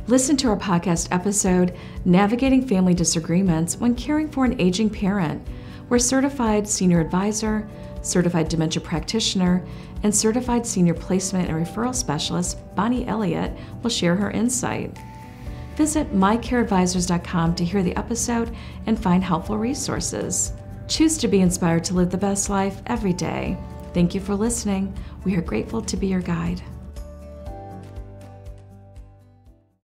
Listen to our podcast episode, Navigating Family Disagreements When Caring for an Aging Parent, where certified senior advisor, certified dementia practitioner, and certified senior placement and referral specialist Bonnie Elliott will share her insight. Visit mycareadvisors.com to hear the episode and find helpful resources. Choose to be inspired to live the best life every day. Thank you for listening. We are grateful to be your guide.